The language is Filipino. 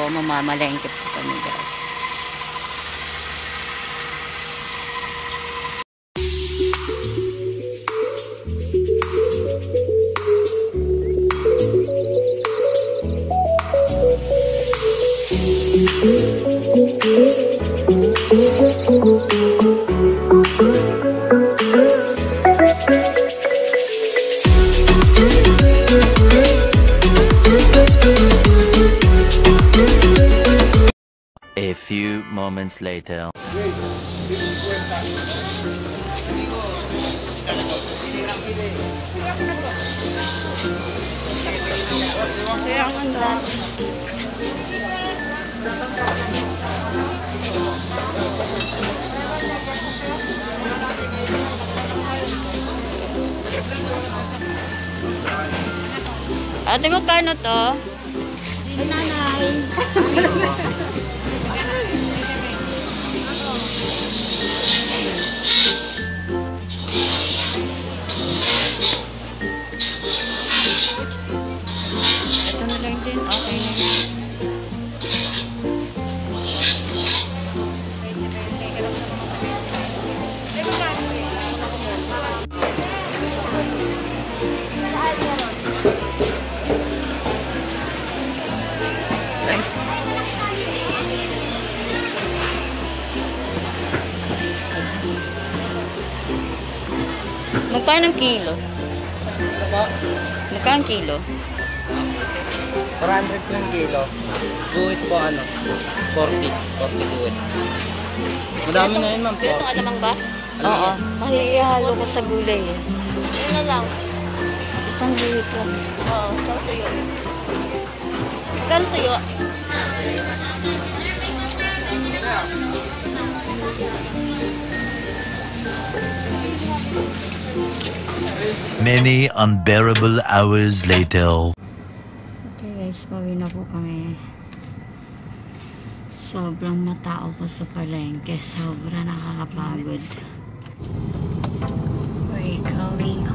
mamamalengke po kami guys. A few moments later. Ate, magkano to? Nanay. Ito na lang din. Okay na. Magkano ang kilo? Ano po? Magkano ang kilo? 400 ng kilo. Guhit po ano? 40 guhit. Madami na yun, ma'am. Ito ang alamang ba? Oo. Kasi ihalo ko sa gulay eh. Ano na lang? Isang buwit lang. Oo, sa tuyo. Magkano tuyo? Many unbearable hours later. Okay guys, pauwi na po kami. Sobrang matao po sa palengke. Sobrang nakakapagod. We're going home.